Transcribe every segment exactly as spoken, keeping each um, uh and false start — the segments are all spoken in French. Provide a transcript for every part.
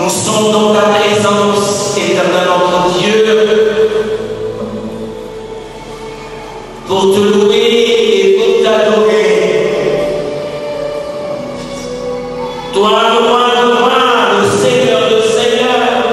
Nous sommes dans ta présence, éternel notre Dieu, pour te louer et pour t'adorer. Toi, le roi de roi, le Seigneur de Seigneur,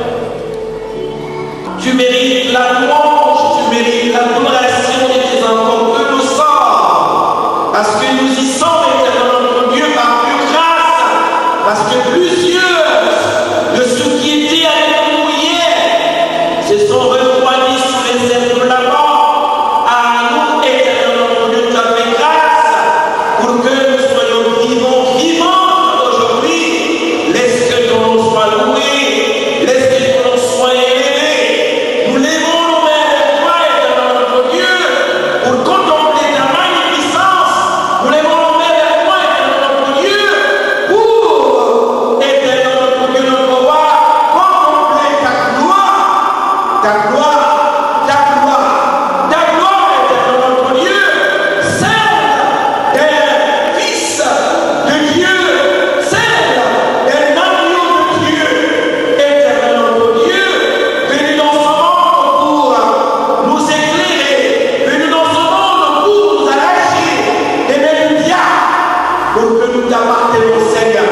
tu mérites la louange, tu mérites l'adoration de tes enfants que nous sommes, parce que nous y sommes, éternel notre Dieu, par pure grâce, parce que plusieurs de ceux qui étaient avec nous hier se sont refroidis sous les ailes de la mort. À nous, éternel notre Dieu, tu as fait grâce pour que nous soyons vivants, vivants aujourd'hui. Laisse que ton nom soit loué, laisse que ton nom soit élevé. Nous lèvons nos mains vers toi, éternel notre Dieu, pour contempler ta magnificence. Nous lèvons nos mains vers toi, éternel notre Dieu, pour, éternel notre Dieu, notre roi, contempler ta gloire, ta gloire, ta gloire, ta gloire, éternel notre Dieu, celle d'un fils de Dieu, celle d'un agneau de Dieu, éternel notre Dieu, venu dans ce monde pour nous éclairer, venu dans ce monde pour nous arracher des mains du diable, pour que nous t'appartenons, Seigneur.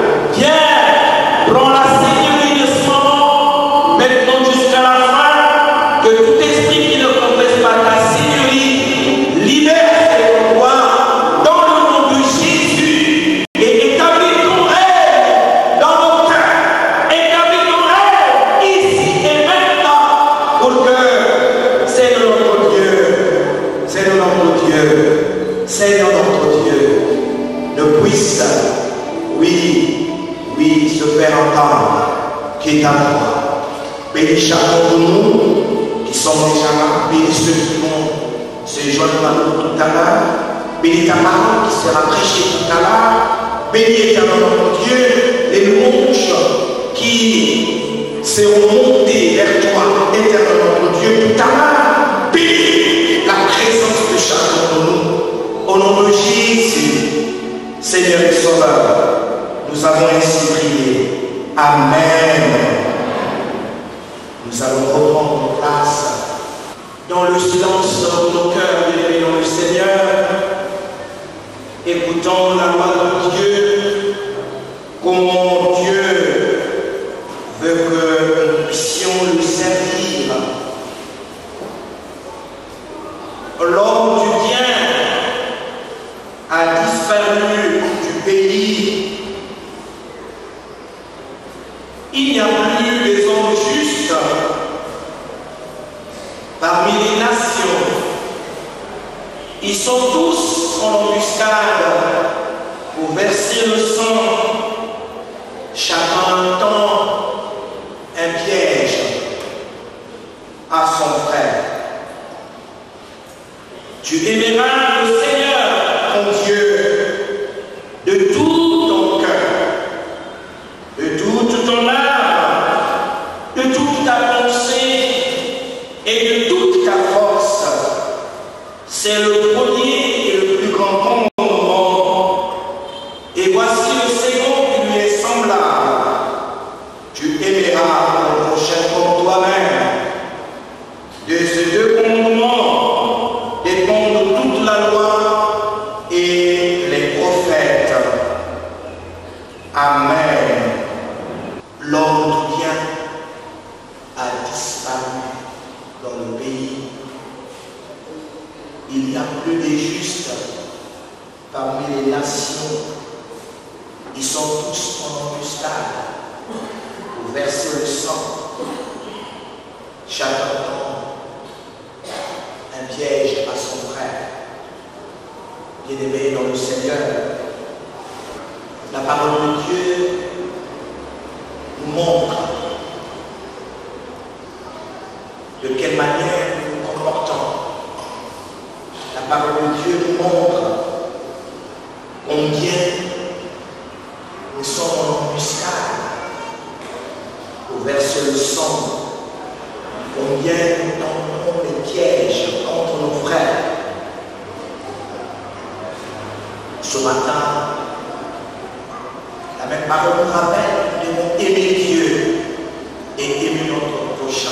Viens, prends la seigneurie de ce moment, maintenant jusqu'à la fin, que tout esprit qui ne confesse pas ta seigneurie libère ses pouvoirs dans le nom de Jésus et établis ton règne dans nos cœurs, établis ton règne ici et maintenant, pour que Seigneur notre Dieu, Seigneur notre Dieu, Seigneur notre Dieu, ne puisse, oui, oui, se faire entendre qui est à toi. Bénis chacun de nous qui sommes déjà là, bénis ceux qui vont se joindre à nous tout à l'heure, bénis ta parole qui sera prêchée tout à l'heure, bénis éternel notre Dieu les louanges qui seront montées vers toi, éternel notre Dieu, tout à l'heure, bénis la présence de chacun de nous. Au nom de Jésus, Seigneur et Sauveur, nous avons ainsi prié. Amen. Nous allons reprendre nos places dans le silence de nos cœurs, bien dans le Seigneur, écoutons la voix de Dieu, comment Dieu veut que nous puissions le servir. L'homme du bien a disparu du pays. Il n'y a plus les hommes justes parmi les nations. Ils sont tous en embuscade pour verser le sang. Chacun tend un piège à son frère. Tu aimeras le Seigneur, ton Dieu, de tout ton cœur, de toute ton âme, de toute ta pensée et de toute ta force. C'est le premier et le plus grand commandement. Et voici le second qui lui est semblable. Tu aimeras le prochain comme toi-même. De ces deux commandements dépendent toute la loi et les prophètes. Amen. L'homme du bien a disparu dans le pays. Il n'y a plus de justes parmi les nations. Ils sont tous en embuscade pour verser le sang. Chacun tend un piège à son frère. Bien-aimé dans le Seigneur, la parole de Dieu nous montre de quelle manière nous nous comportons. La parole de Dieu nous montre combien nous sommes en embuscade pour verser le sang, combien nous tendons les pièges contre nos frères. Ce matin, la même parole nous rappelle que nous devons aimer Dieu et aimer notre prochain.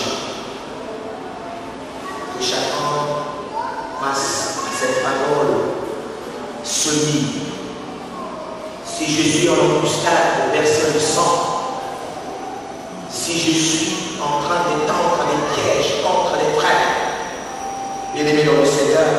Que chacun face à cette parole se dit, si je suis en embuscade, personne ne sent. Si je suis en train d'étendre les pièges contre les frères, bien-aimés dans le Seigneur,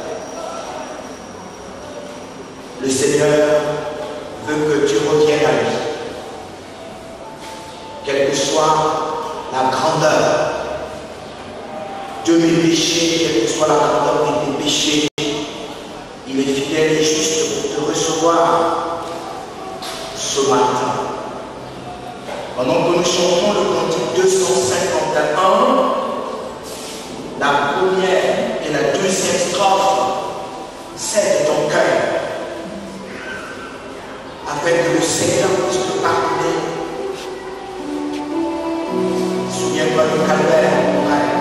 le Seigneur veut que tu reviennes à lui. Quelle que soit la grandeur de mes péchés, quelle que soit la grandeur de tes péchés, il est fidèle et juste pour te recevoir ce matin. Pendant que nous chantons le cantique deux cent cinquante et un, la première et la deuxième strophe, c'est de ton cœur, afin que le Seigneur puisse te pardonner. Souviens-toi du calvaire, mon frère.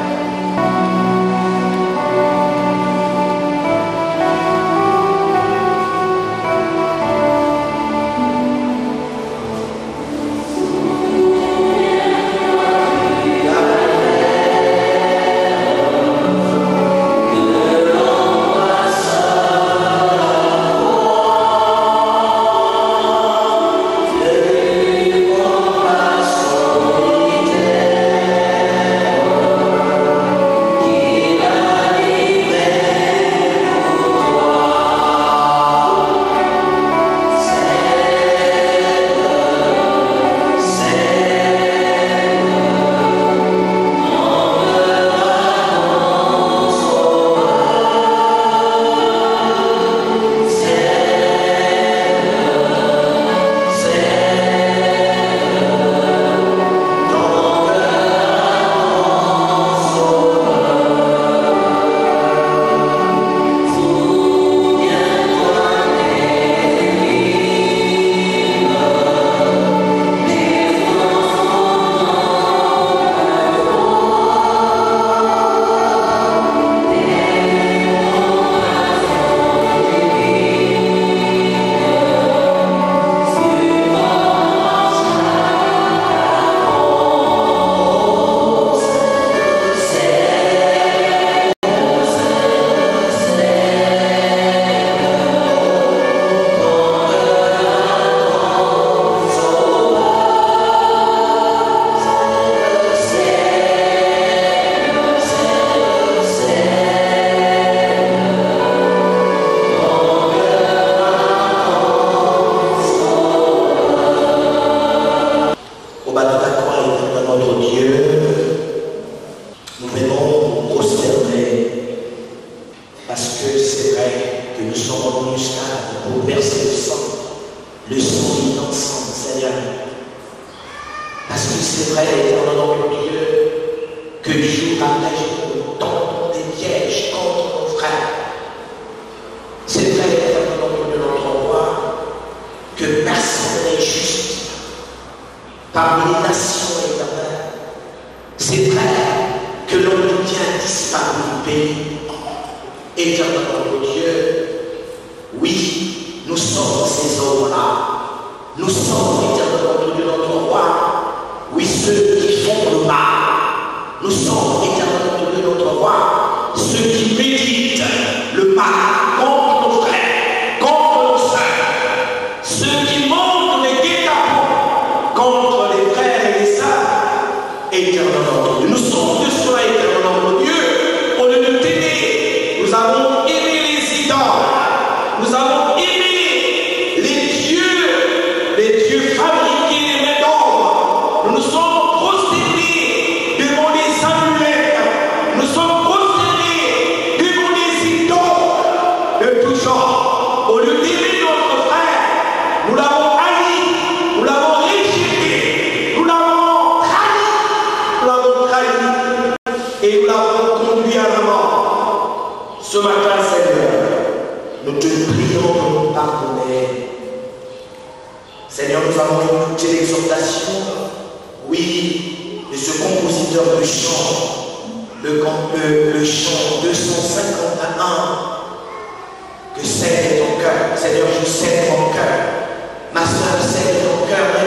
Que cède ton cœur, Seigneur, je cède mon cœur. Ma soeur, cède ton cœur.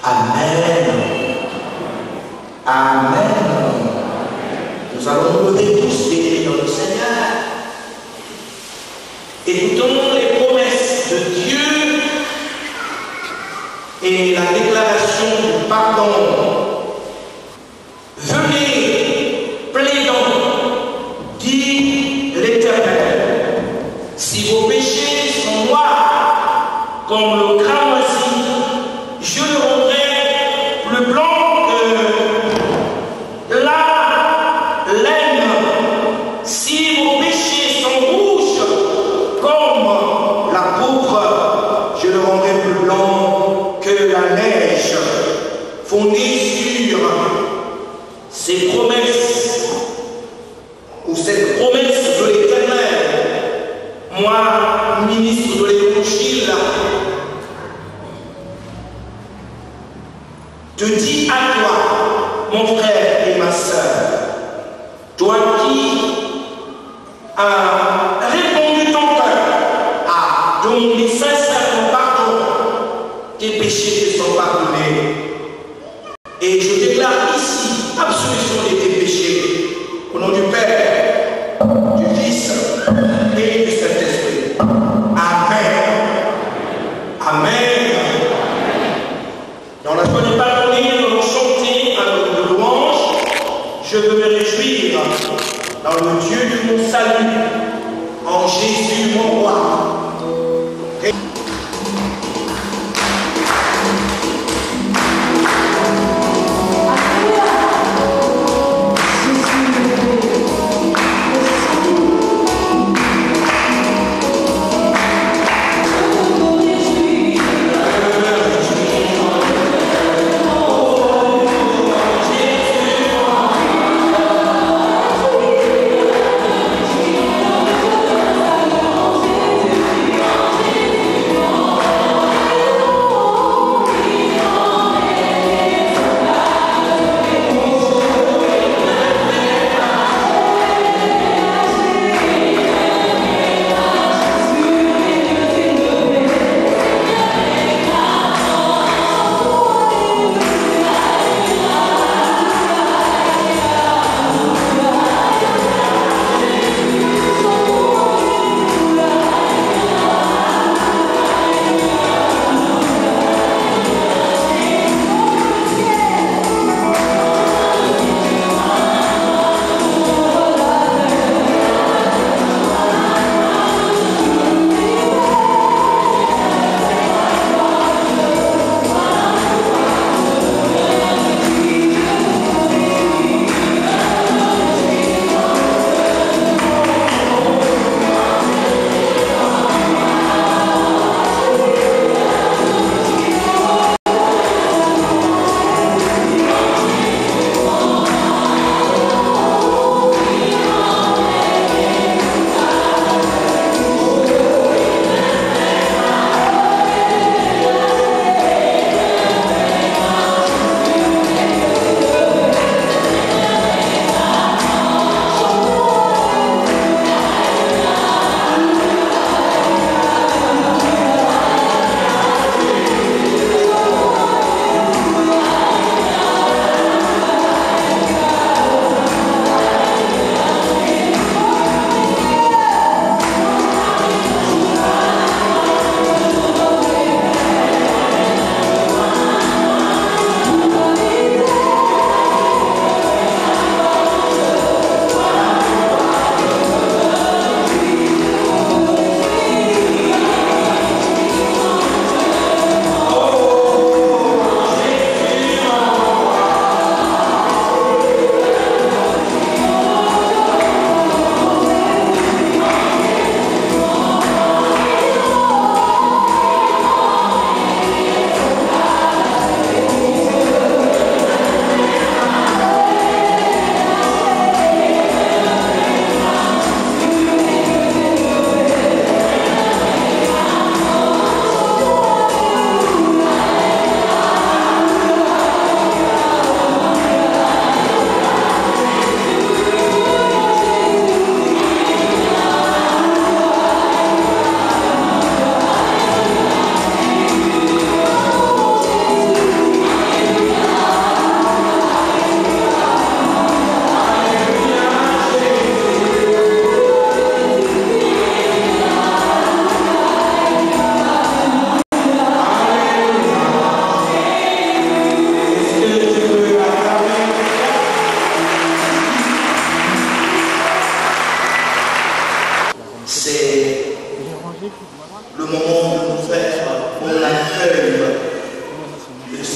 Amen. Amen. Nous allons nous lever tous bénis dans le Seigneur. Écoutons les promesses de Dieu et la déclaration du pardon. Venez, plaidons, dit l'Éternel. Si vos péchés sont noirs comme le cramoisi, je le rendrai plus blanc que la laine. Si vos péchés sont rouges comme la pourpre, je le rendrai plus blanc que la neige. Fondé sur ces promesses, ou cette promesse de l'Éternel, moi, ministre de l'Évangile, te dis à toi, mon frère et ma soeur, toi qui as répondu ton cœur à demander sincèrement pardon, tes péchés te sont pardonnés. Et je déclare ici absolution de tes péchés. Au nom du Père, du Fils et du Saint-Esprit. Amen. Amen. Dans la joie de pardonner, nous allons chanter un de louange. Je veux me réjouir dans le Dieu de mon salut, en Jésus mon roi. Et Thank you.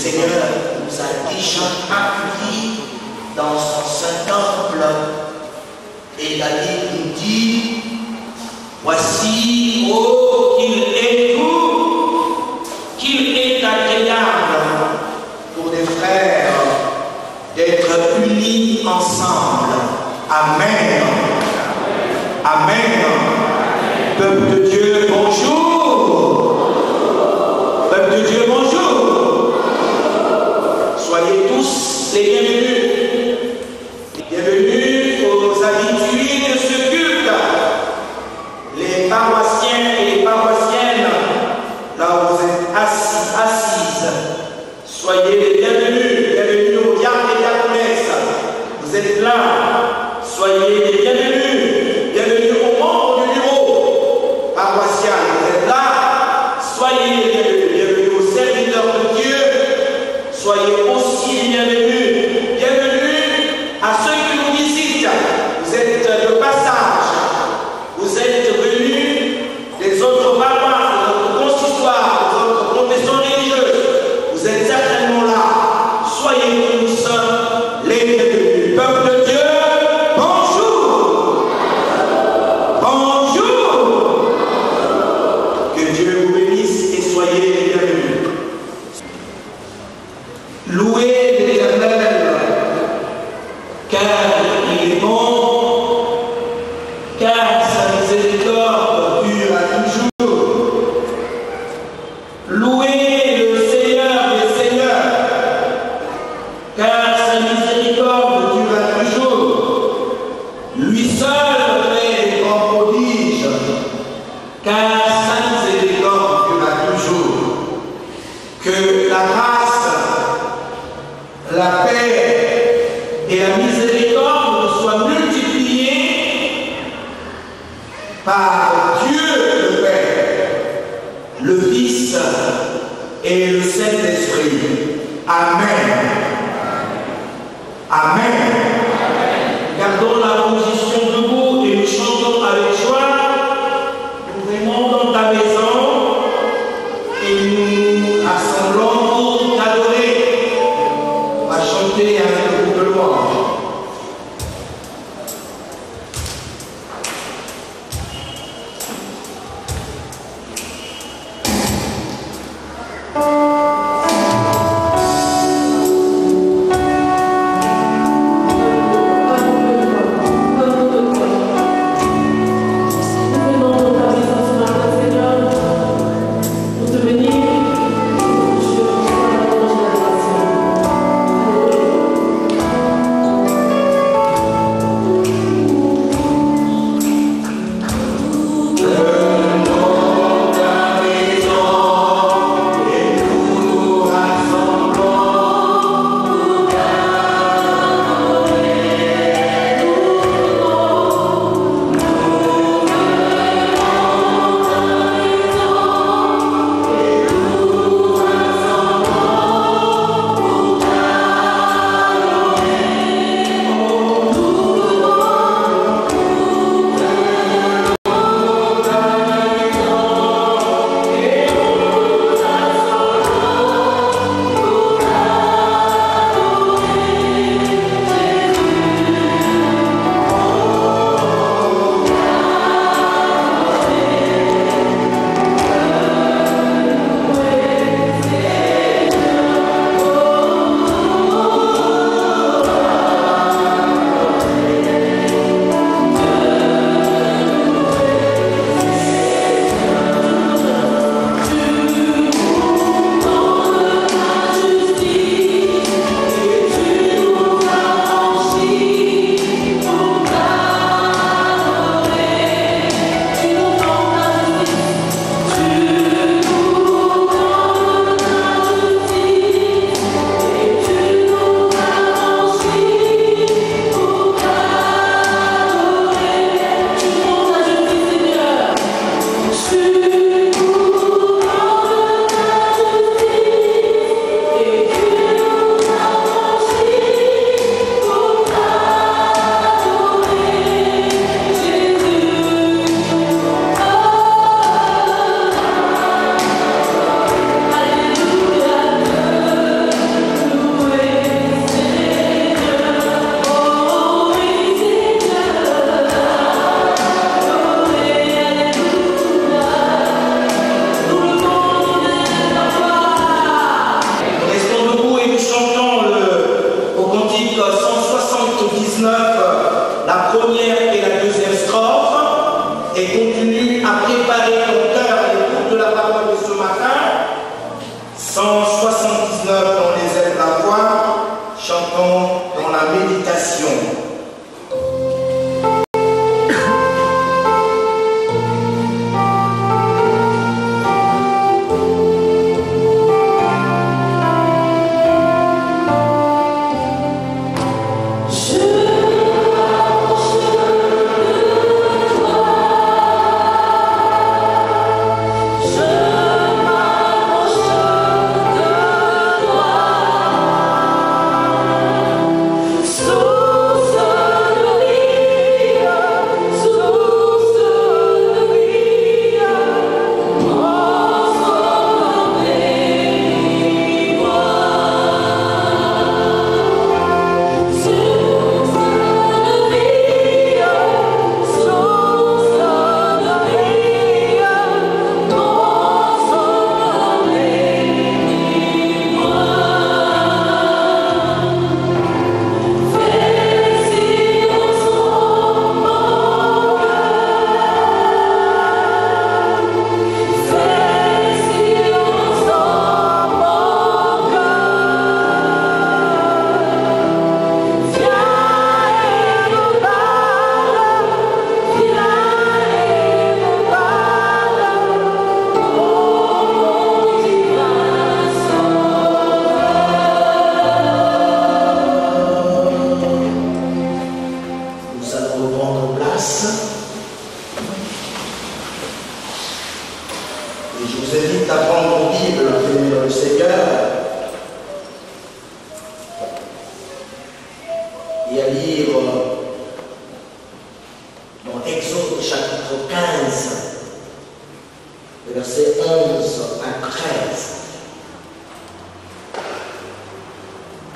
Seigneur nous a déjà accueillis dans son saint temple. Et David nous dit, voici, oh, qu'il est doux, qu'il est agréable pour des frères d'être unis ensemble. Amen. Amen. Peuple de Dieu, bonjour. Peuple de Dieu, bonjour. Soyez tous les bienvenus. Bienvenue aux habitués de ce culte, les paroissiens et les paroissiennes, là où vous êtes assis, assises. Soyez les bienvenus, bienvenue aux diacres et diaconesses. Vous êtes là, soyez les bienvenus, bienvenue aux membres du bureau paroissial. Vous êtes là, soyez les bienvenus, bienvenue aux serviteurs de Dieu, soyez aussi les bienvenus, bienvenue à ceux qui nous visitent. Vous êtes de passage, vous êtes venus des autres paroisses, de notre consistoire, des autres confessions religieuses. Vous êtes certainement là. Soyez tous les bienvenus. Peuple de Dieu, bonjour. Bonjour. Que Dieu vous bénisse et soyez les bienvenus. Louez l'Éternel, car il est bon, car sa miséricorde dure à toujours. Louez le Seigneur des Seigneurs, car sa miséricorde dure à toujours. Lui seul fait des grands prodiges, car sa miséricorde dure à toujours. Que la grâce, la paix et la miséricorde soient multipliées par Dieu le Père, le Fils et le Saint-Esprit. Amen. Amen. Gardons la position debout et nous chantons avec joie. Nous venons dans ta maison et nous assemblons pour t'adorer. On va chanter avec le groupe de louange. Thank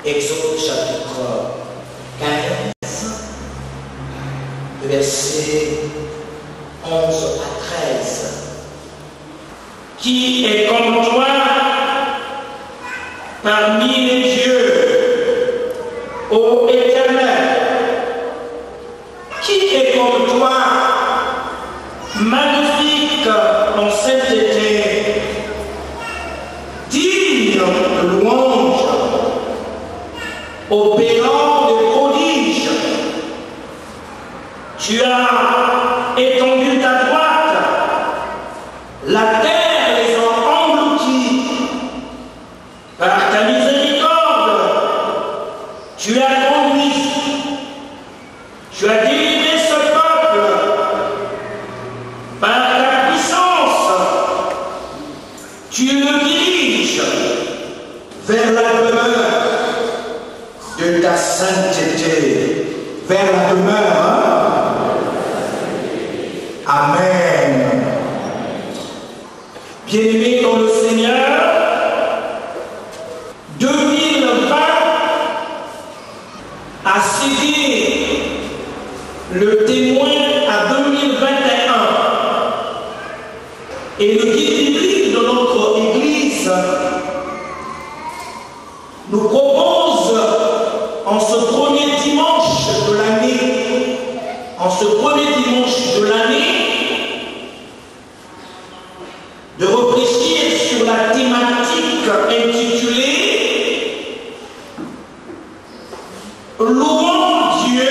Exode chapitre quinze, versets onze à treize. Qui est comme toi parmi les dieux, ô Éternel? Qui est comme toi, magnifique en sainteté, digne de louange, opérant de prodiges? Tu as étendu ta droite, la terre les a engloutis. Par ta miséricorde, tu as conduit, tu as délivré ce peuple. Par ta puissance, tu le diriges vers la demeure de ta sainteté, vers la demeure. Hein? Amen. Bien-aimés dans le Seigneur, deux mille vingt a cédé le témoin à deux mille vingt et un. Et le guide biblique de notre Église nous propose en ce premier dimanche de l'année, en ce premier dimanche de l'année, de réfléchir sur la thématique intitulée « Louons Dieu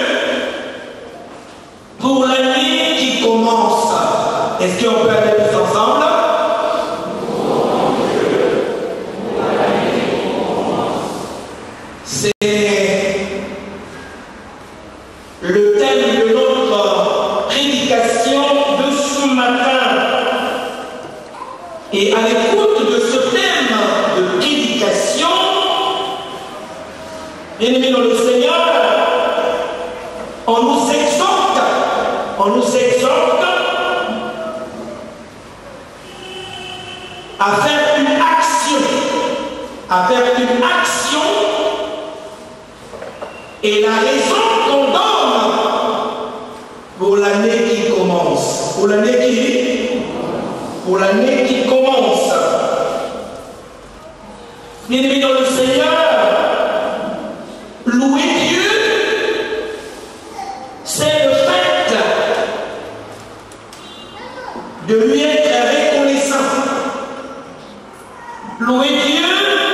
pour l'année qui commence ». Est-ce qu'on peut aller tous ensemble? C'est le thème de notre prédication de ce matin. Et à l'écoute de ce thème de prédication, bien-aimés dans le Seigneur, on nous exhorte, on nous exhorte à faire une action, à faire une action, et la raison qu'on donne pour l'année qui commence, pour l'année qui, pour l'année qui commence. Bien-aimés dans le Seigneur, louer Dieu, c'est le fait de lui être reconnaissant. Louer Dieu,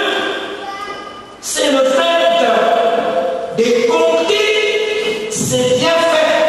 c'est le fait de compter ses bienfaits.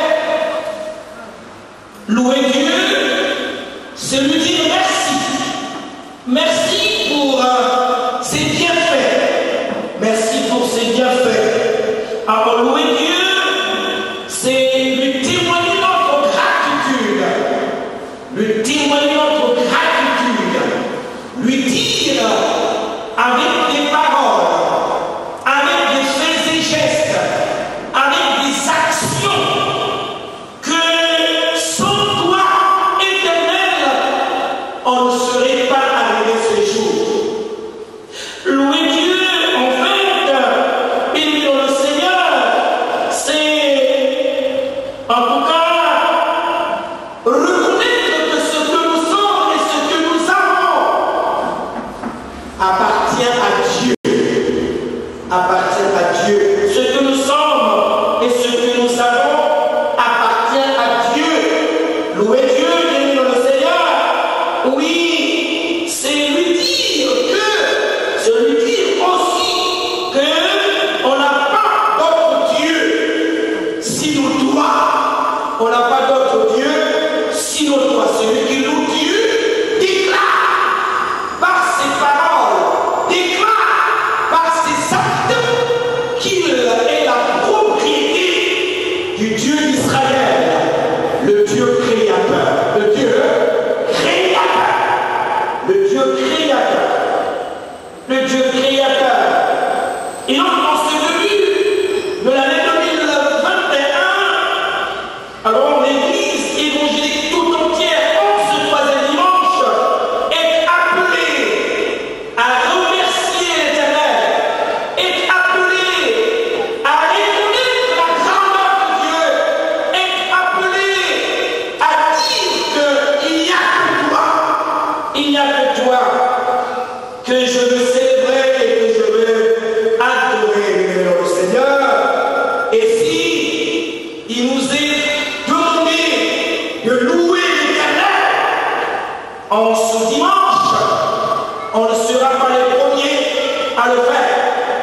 Louer Dieu, c'est lui dire merci. Merci pour euh, ses bienfaits. Merci pour ses bienfaits. Alors louer Dieu, c'est lui témoigner notre gratitude. Lui témoigner notre gratitude. Lui dire avec des paroles, avec des faits et gestes, avec des actions, que sans toi, Éternel, on ne serait pas arrivé ce jour. Louer Dieu, en fait, béni dans le Seigneur, c'est en tout cas reconnaître que ce que nous sommes et ce que nous avons appartient à Dieu. Appartient à Dieu. Ce que nous sommes et ce que nous avons appartient à Dieu. Louer Dieu, béni dans le Seigneur, oui, c'est lui dire que, c'est lui dire aussi que on n'a pas d'autre Dieu sinon toi. On n'a pas d'autre Dieu sinon toi. Celui qui loue Dieu déclare par ses paroles, déclare par ses actes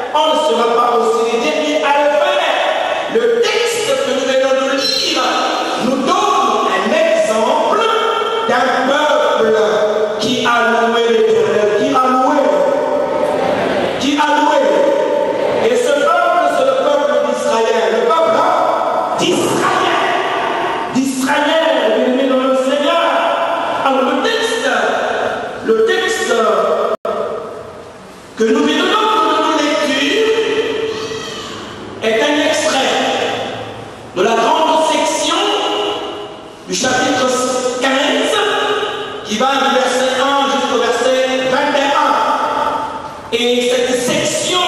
on ne sera pas aussi les derniers à le faire. Le texte que nous venons de lire nous donne un exemple d'un peuple qui a loué l'Éternel, qui a loué, qui a loué. Et ce peuple, c'est le peuple d'Israël, le peuple d'Israël, d'Israël, bien-aimé dans le Seigneur. Alors le texte, le texte que nous venons de lecture est un extrait de la grande section du chapitre quinze qui va du verset un jusqu'au verset vingt et un. Et cette section,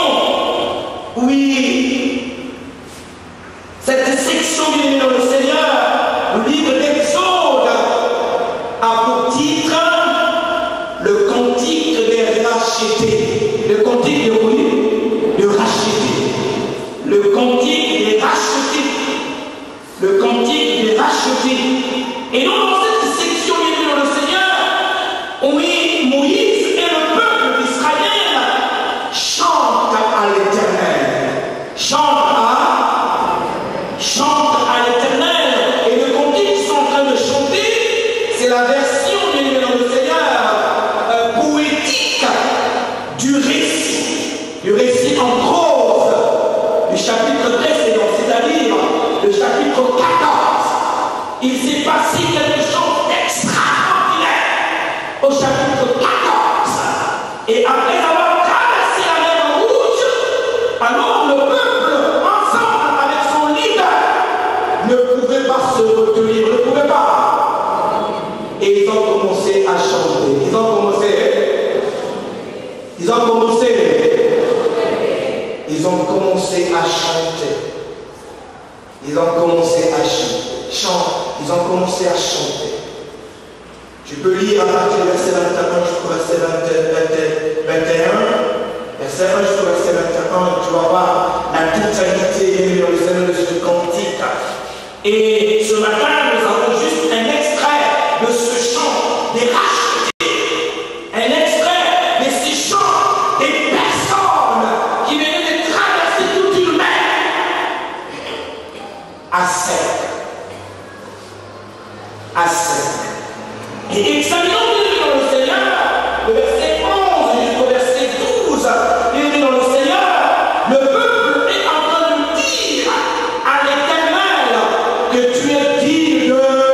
oui, cette section bien dans le Seigneur, le livre d'Exode, a pour titre le cantique des rachetés. Le cantique de oui, de rachetés. Le cantique des rachetés. Le cantique des rachetés. Et donc dans cette section bien dans le Seigneur, oui, Moïse et le peuple d'Israël chantent à l'Éternel. Chantent à, chantent à l'Éternel. Et le cantique qu'ils sont en train de chanter, c'est la version bien dans le Seigneur euh, poétique du récit, du récit en prose du chapitre précédent, c'est-à-dire le chapitre quatorze. Il s'est passé quelque chose d'extraordinaire au chapitre quatorze. Et après avoir traversé la mer Rouge, alors le peuple, ensemble avec son leader, ne pouvait pas se retenir, ne pouvait pas. Et ils ont commencé à chanter. Ils ont commencé. Ils ont commencé. Ils ont commencé à chanter. Ils ont commencé à chanter. Chante. Ils ont commencé à chanter. Tu peux lire à partir du verset vingt et un jusqu'au verset vingt et un. Verset un jusqu'au verset vingt et un. Tu vas voir la totalité dans le Seigneur de ce cantique. Et ce matin, nous avons juste un extrait de ce chant des rachetés. Un extrait de ces chants des personnes qui venaient de traverser toute une mer à sec. À sec. Et examinons bien dans le Seigneur, le verset onze jusqu'au verset douze, bien dans le Seigneur, le peuple est en train de dire à l'Éternel que tu es digne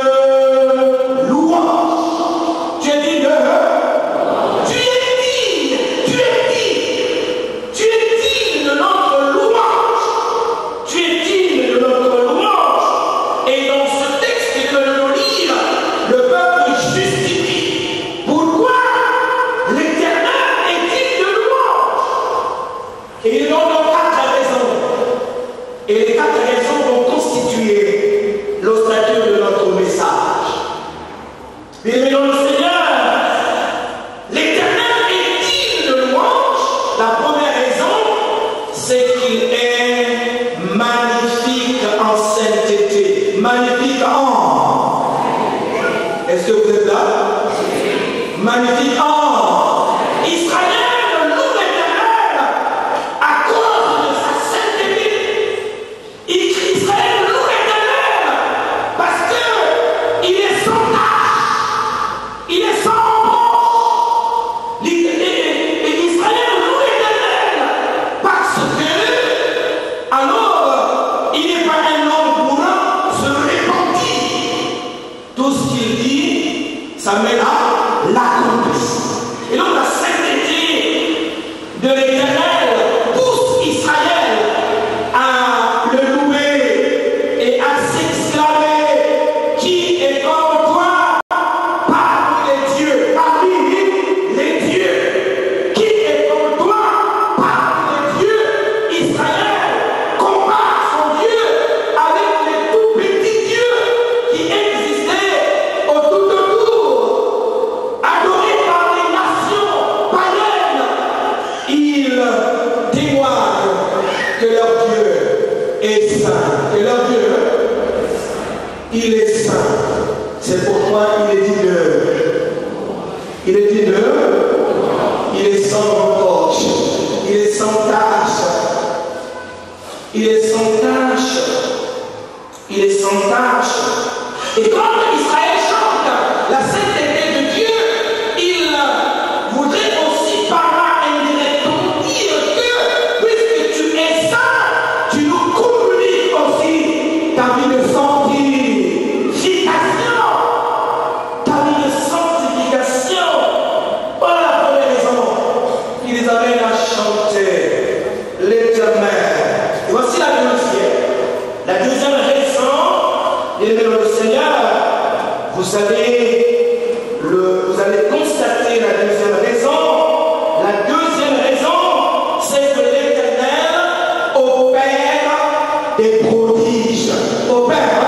de louange. Tu es digne de... Tu es digne, tu es digne, tu es digne de notre louange. Tu es digne de notre louange. Et dans ce texte que nous lisons, le peuple justifie. Pourquoi l'Éternel est digne de louange? Et il donne quatre raisons. Et les quatre raisons vont constituer l'ossature de notre message. Bien dans le Seigneur, l'Éternel est digne de louange. La première raison, c'est qu'il est magnifique en sainteté. Magnifique en... Est-ce que vous êtes là? Magnifique en... Israël loue l'Éternel à cause de sa sainteté. Israël loue l'Éternel parce qu'il est sans tâche, il est sans reproche. Et Israël loue l'Éternel parce que alors il n'est pas un homme pour se repentir. Tout ce qu'il dit, ça met à l'accomplissement. Et donc la sainteté de l'Éternel pousse Israël à le louer et à s'exclamer: qui est comme toi parmi les dieux, parmi les dieux, qui est comme toi parmi les dieux. Israël compare son Dieu avec les tout petits dieux qui existaient au tout autour, adorés par les nations païennes. Ils témoignent que leur Dieu est saint, que leur Dieu, il est saint. C'est pourquoi il est dit de, il est dit de, il est sans reproche, il est sans tâche, Il est sans tâche. Il est sans tâche. Et quand Israël chante la sainteté de Dieu, il voudrait aussi par là indirectement dire que puisque tu es saint, tu nous communiques aussi ta vie de sanctification. Ta vie de sanctification. Voilà la première raison qui les amène à chanter l'Éternel. Et voici la deuxième. La deuxième raison, bien-aimés dans le Seigneur, vous savez, le, vous allez constater la deuxième raison. La deuxième raison, c'est que l'Éternel opère des prodiges. Opère,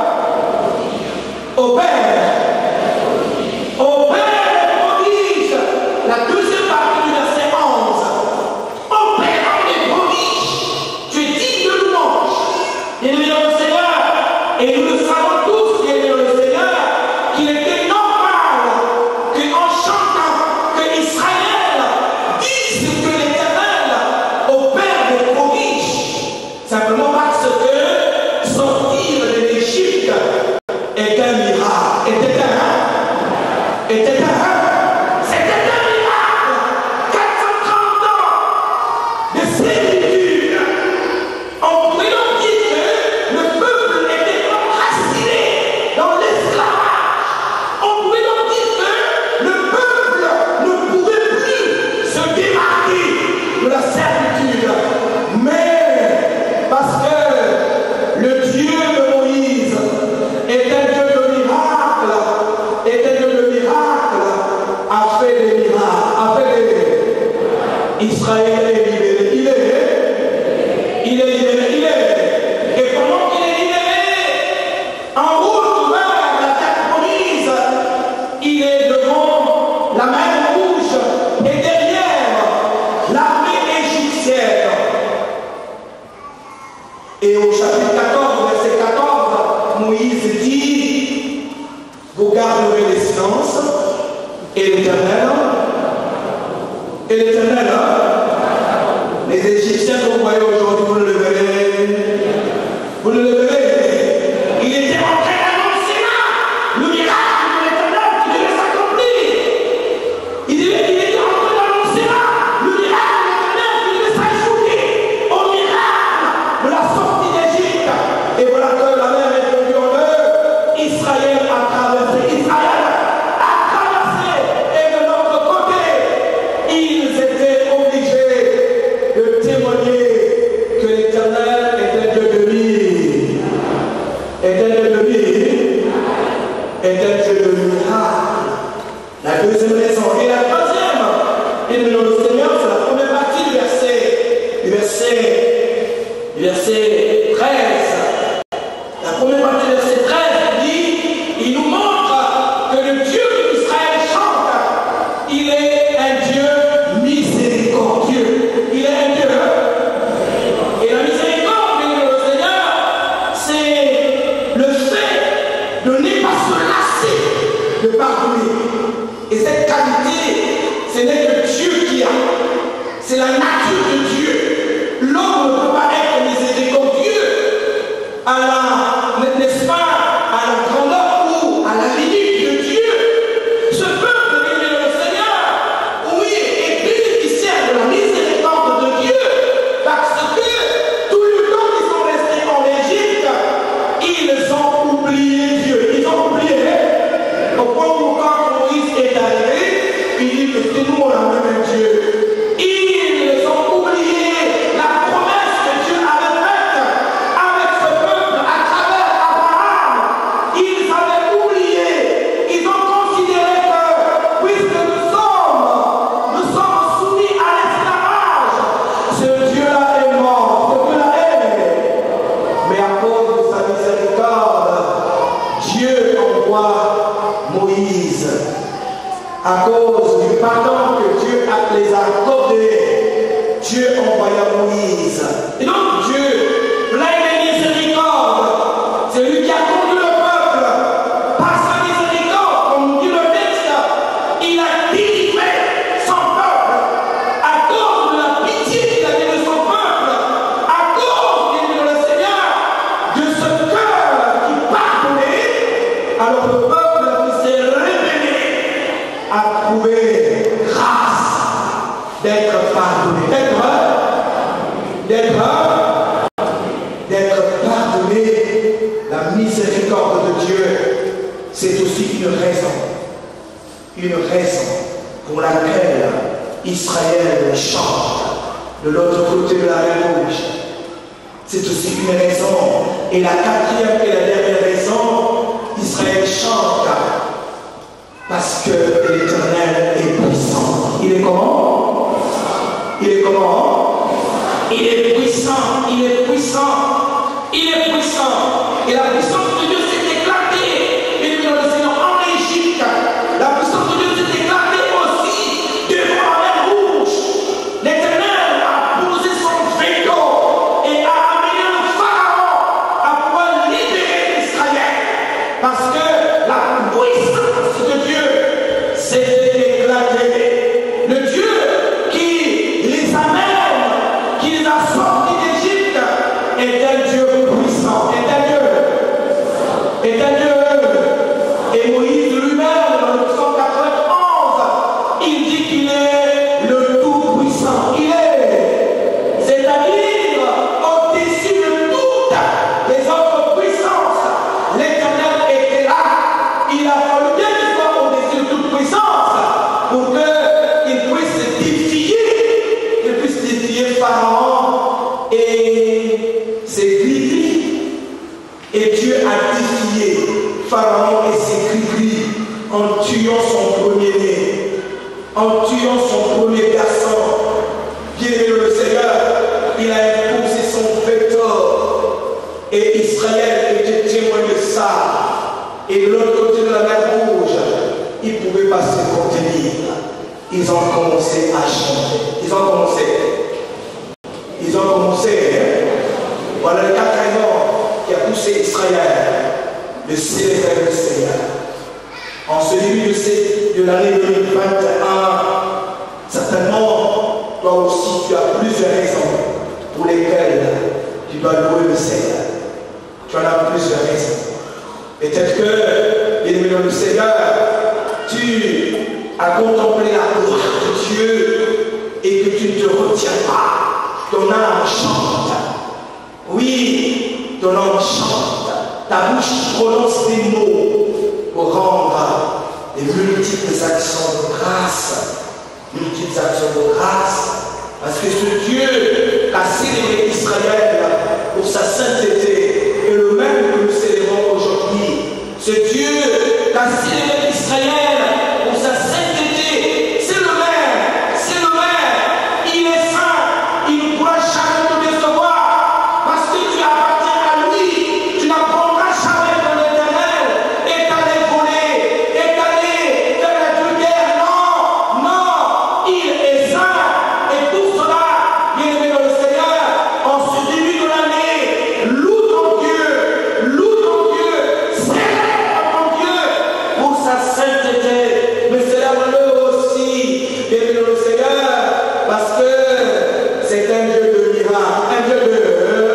opère, opère des prodiges. La deuxième partie du verset onze. Opère des prodiges. Tu es digne de louange. Bien-aimés dans le Seigneur, et nous le savons tous, bien-aimés dans le Seigneur, qu'il était normal qu'en chantant, que Israël dise que l'Éternel opère des prodiges, simplement parce que sortir de l'Égypte est un miracle, était un, était un, c'était un miracle, quatre cent trente ans de servitude. On pourrait donc dire que le peuple était enraciné dans l'esclavage. On pouvait donc dire que le peuple ne pouvait plus se démarquer de la servitude. Mais parce que le Dieu de Moïse est un Dieu de miracles, est un Dieu de miracles, a fait des miracles, a fait des... Israël est libéré. Il est, il est libéré, il est. Et pendant qu'il est libéré, en route vers la terre promise, il est devant la mer Rouge et derrière l'armée égyptienne. Et au chapitre quatorze, verset quatorze, Moïse dit, vous garderez les silences et l'Éternel, et l'Éternel, les Égyptiens que vous voyez aujourd'hui, vous ne le verrez, vous ne le verrez. Il était en train d'annoncer là le miracle de l'Éternel qui devait s'accomplir. Il, il était en train d'annoncer là le miracle de l'Éternel qui devait s'ajouter au miracle de la sortie d'Égypte. Et voilà que la mer est tombée en deux. Israël a traversé. Israël a traversé. Et de l'autre côté, ils étaient obligés de témoigner que l'Éternel est un Dieu de vie, est un Dieu de vie, est un Dieu de miracle. La deuxième raison. Et la troisième, et le Seigneur, c'est la première partie du verset, du verset, du verset treize. La première partie du verset treize dit, il nous montre que le Dieu d'Israël chante, il est un Dieu miséricordieux. Il est un Dieu. Et la miséricorde de Seigneur, c'est le fait de ne pas se lasser de pardonner. Et cette qualité, ce n'est que Dieu qui a. C'est la nature de Dieu. L'homme ne peut pas être miséricordieux à la, n'est-ce pas, à la grandeur ou à la limite de Dieu. Ce peuple qui est le Seigneur, oui, est bénéficiaire de la miséricorde de Dieu, parce que tout le temps qu'ils sont restés en Égypte, ils ont oublié Dieu. Ils ont oublié. Au point où quand Moïse est arrivé, il dit que c'est nous on a même Dieu. Ils ont oublié la promesse que Dieu avait faite avec ce peuple à travers Abraham. Ils avaient oublié, ils ont considéré que puisque nous sommes, nous sommes soumis à l'esclavage, ce Dieu-là est mort, ce Dieu-là est. Mais à cause de sa miséricorde, Dieu envoie Moïse. À cause du pardon que Dieu les a accordés, Dieu envoya Moïse. Et donc Dieu, plein de miséricorde, c'est lui qui a conduit le peuple par sa miséricorde, comme dit le texte, il a délivré son peuple à cause de la pitié qu'il avait de son peuple, à cause d'être d'être pardonné, la miséricorde de Dieu, c'est aussi une raison, une raison pour laquelle Israël chante de l'autre côté de la mer Rouge. C'est aussi une raison. Et la quatrième et la dernière raison, Israël chante parce que l'Éternel est puissant. Il est comment? Il est comment? Il est puissant, il est puissant, il est puissant. Et la puissance de Dieu s'est éclatée. Et nous le Seigneur en Égypte. La puissance de Dieu s'est éclatée aussi devant la mer Rouge. L'Éternel a posé son veto et a amené le Pharaon à pouvoir libérer Israël. Parce que la puissance de Dieu s'est éclatée. Le Dieu qui les amène, qui les a sortis d'Égypte, est un Dieu puissant, est un Dieu, est un Dieu. Et Moïse lui-même, dans le psaume quatre-vingt-onze, il dit qu'il est le Tout-Puissant. Il est, c'est-à-dire au-dessus de toutes les autres puissances. L'Éternel était là. Il a fallu bien qu'il soit au-dessus de toute puissance pour qu'il puisse défier, qu'il puisse défier Pharaon et ses gris-gris. Et Dieu a défié Pharaon et ses gris-gris en tuant son premier-né, en tuant son premier garçon. Bien-aimé le Seigneur, il a imposé son veto. Et Israël était témoin de ça. Et de l'autre côté de la mer Rouge, ils ne pouvaient pas se contenir. Ils ont commencé à chanter. Ils ont commencé. Ils ont commencé. Hein? Voilà les quatre raisons qui a poussé Israël de célébrer le Seigneur. En ce début de, de l'année deux mille vingt et un, certainement, toi aussi, tu as plusieurs raisons pour lesquelles tu dois louer le Seigneur. Tu en as plusieurs raisons. Peut-être que, bien-aimé dans le Seigneur, tu as contemplé la gloire de Dieu et que tu ne te retiens pas. Ton âme chante. Oui, ton âme chante. Ta bouche prononce des mots pour rendre des multiples actions de grâce. Multiples actions de grâce. Parce que ce Dieu a célébré Israël pour sa sainteté et le même que nous célébrons aujourd'hui. Ce Dieu a célébré Israël pour sa sainteté. C'est le même, c'est le même. Il est saint, il ne pourra jamais te décevoir. Parce que tu appartiens à lui. Tu n'apprendras jamais de l'Éternel. Et t'aller voler, et t'aller faire la guerre. Non, non, il est saint. Et tout cela, bien aimé dans le Seigneur, en ce début de l'année, loue ton Dieu, loue ton Dieu, célèbre ton Dieu pour sa sainteté. Mais célèbre-le aussi, bien aimé dans le Seigneur, parce que c'est un Dieu de miracles, un Dieu de,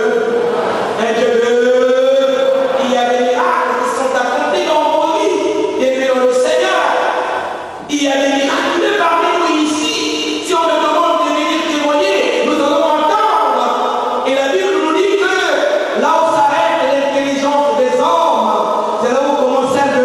un Dieu de, il y a des miracles qui sont accomplis dans vos vies, bien aimé dans le Seigneur. Il y a des miracles parmi nous ici. Si on me demande de venir témoigner, nous allons entendre. Et la Bible nous dit que là où s'arrête l'intelligence des hommes, c'est là où commence celle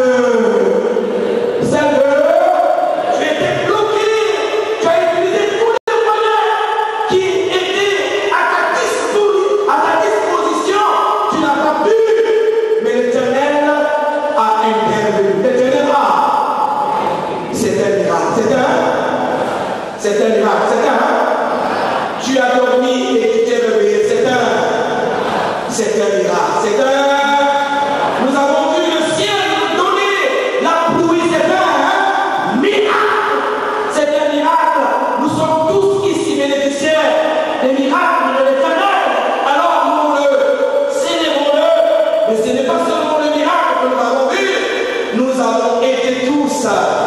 de. Celle de. Tu étais bloqué. Tu as utilisé tous les moyens qui étaient à ta, dispo- à ta disposition. Tu n'as pas pu. Mais l'Éternel a intervenu. L'Éternel a. C'est un miracle. C'est un. C'est un miracle. C'est un. Tu as dormi et tu t'es réveillé. C'est un. C'est un miracle. C'est un. Nous avons vu le ciel nous donner la pluie. C'est un miracle. C'est un miracle. Nous sommes tous ici bénéficiaires des miracles de l'Éternel. Alors nous le célébrons-le. Mais ce n'est pas seulement le miracle que nous avons vu. Nous avons été tous,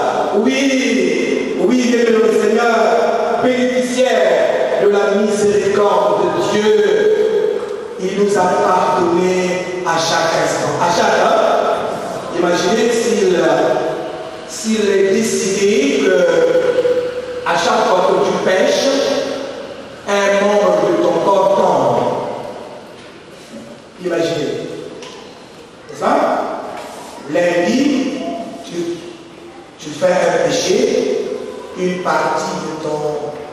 oui, oui, bien le Seigneur, bénéficiaires de la miséricorde de Dieu. Il nous a pardonné à chaque instant. À chaque instant. Imaginez s'il s'il est décidé que à chaque fois que tu pêches, un membre de ton corps tombe. Imaginez. C'est ça? Lundi, tu, tu fais un péché, une partie de ton...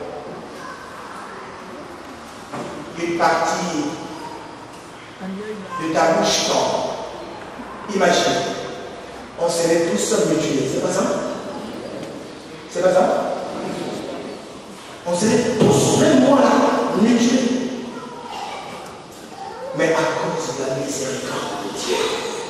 Une partie de ta bouche tombe. Imagine. On serait tous mutilés. C'est pas ça? C'est pas ça? On serait tous, même moi là, mutilés. Mais à cause de la miséricorde de Dieu,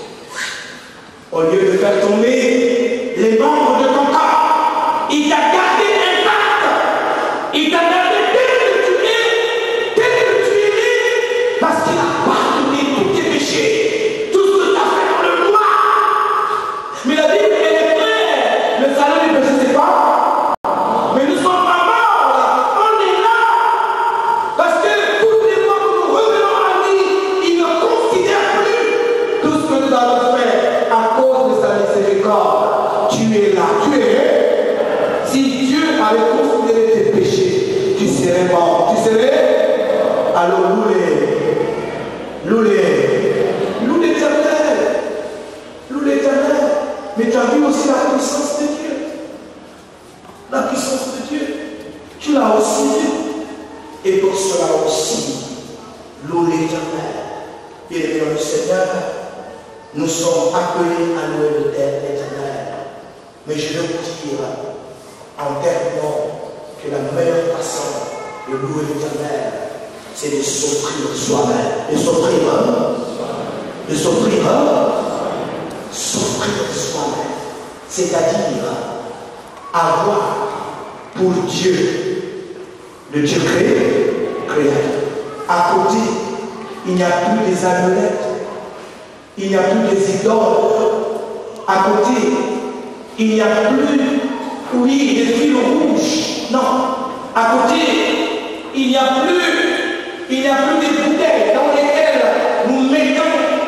au lieu de faire tomber les membres de ton corps, il t'a gardé intact. Il t'a gardé tel que tu es, tel que tu es né, parce qu'il a pardonné tous tes péchés, tout ce que tu as fait dans le noir. Mais la Bible, elle est claire. Le salaire du péché, c'est quoi? Mais nous sommes pas morts là. On est là. Parce que tous les fois que nous revenons à lui, il ne considère plus tout ce que nous avons fait à cause de sa miséricorde. Tu es là, tu es. Si Dieu avait considéré tes péchés, tu serais mort. Tu serais. Alors louez, louez, louez l'Éternel, louez l'Éternel. Mais tu as vu aussi la puissance de Dieu. La puissance de Dieu. Tu l'as aussi vu. Et pour cela aussi, louez l'Éternel. Bien dans le Seigneur, nous sommes appelés à louer l'Éternel. Mais je veux vous dire, en terminant, que la meilleure façon de louer l'Éternel, c'est de s'offrir soi-même. De s'offrir, de s'offrir, s'offrir soi-même. C'est-à-dire avoir pour Dieu, le Dieu créé, créateur. À côté, il n'y a plus des amulettes, il n'y a plus des idoles. À côté, il n'y a plus, oui, des fils rouges. Non. À côté, il n'y a plus, il n'y a plus des bouteilles dans lesquelles nous mettons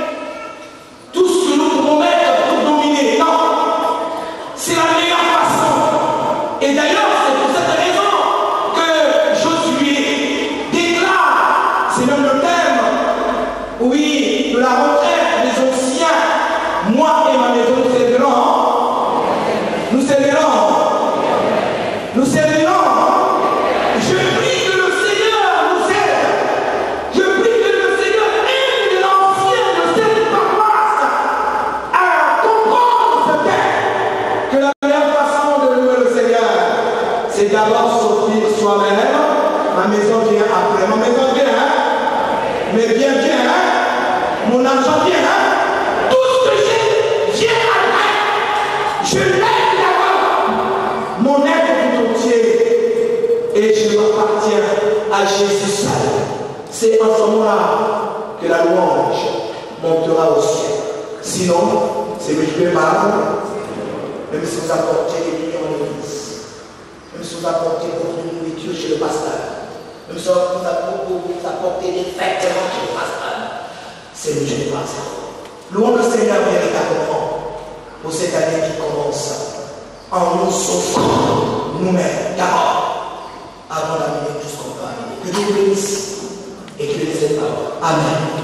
tout ce que nous pouvons mettre pour dominer. Non. C'est la meilleure façon. Et d'ailleurs, c'est pour cette raison que Josué déclare, c'est même le thème, oui, de la retraite des anciens. Moi et ma maison, nous servirons. Nous servirons. Nous servirons. Je prie que le Seigneur nous aide. Je prie que le Seigneur aide l'ancien de cette paroisse à comprendre ce thème. Que la meilleure façon de louer le Seigneur, c'est d'abord s'offrir soi-même. Ma maison vient après. Ma maison vient, hein? Mes biens viennent, hein? Mon argent vient, hein? Tout ce que j'ai vient après. Je l'aide d'abord. Mon être tout entier. Et je m'appartiens à Jésus seul. C'est en ce moment-là que la louange montera au ciel. Sinon, c'est multiplié par même si vous apportez des millions à l'église, même si vous apportez votre nourriture chez le pasteur, même si vous apportez des fêtes chez le pasteur, c'est multiplié par ça. Louons le Seigneur véritablement pour cette année qui commence en nous souffrant nous-mêmes d'abord avant d'amener tout ce qu'on peut amener. Que Dieu vous bénisse et que Dieu les aide. Amen.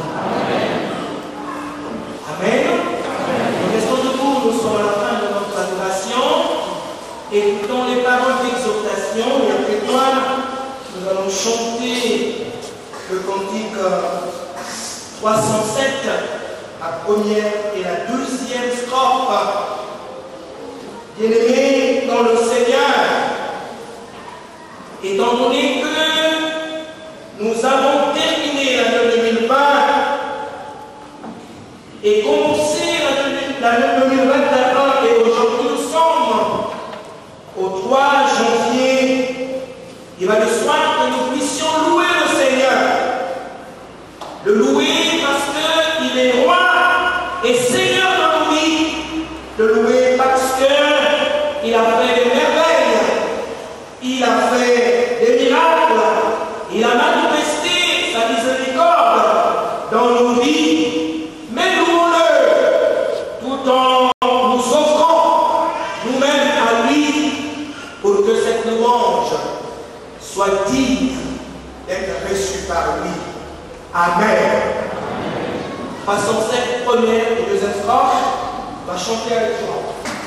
Amen. Nous restons debout, nous sommes à la fin de notre adoration. Écoutons les paroles d'exhortation et après quoi nous allons chanter le cantique trois cent sept, la première et la deuxième strophe. Bien-aimés dans le Seigneur, étant donné que nous avons terminé l'année deux mille vingt et commencé l'année deux mille vingt et un, et aujourd'hui nous sommes au trois janvier, il va de soi que nous puissions louer le Seigneur. Le louer parce qu'il est roi et Seigneur de nos vies. Le louer parce qu'il a fait des merveilles, il a fait des miracles, il a manifesté sa miséricorde dans nos vies. Mais louons-le tout en nous offrant nous-mêmes à lui pour que cette louange soit digne d'être reçue par lui. Amen. Passons cette première et deuxième strophe. On va chanter avec joie.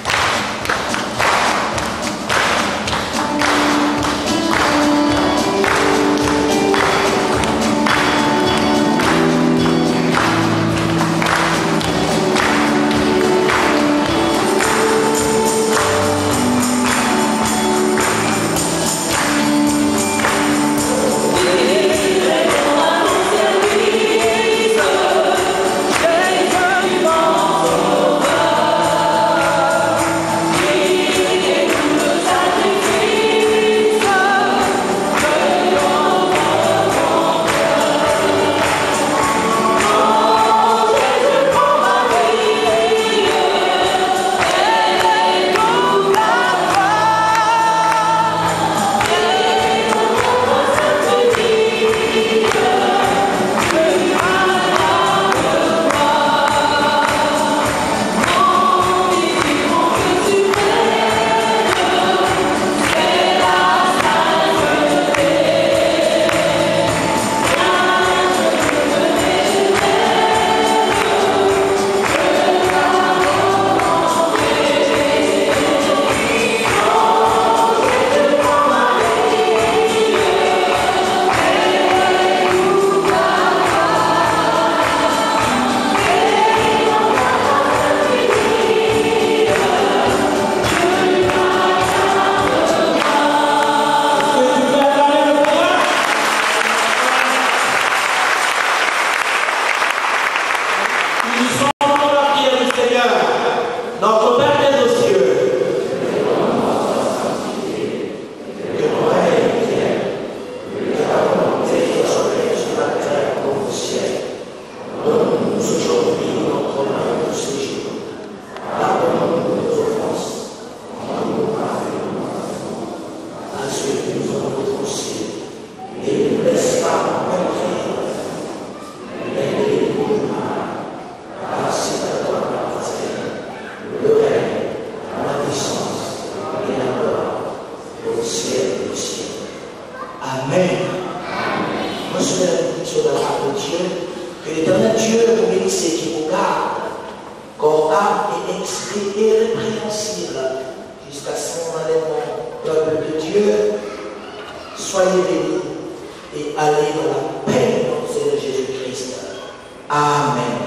Soyez bénis et allez dans la paix de notre Seigneur Jésus-Christ. Amen.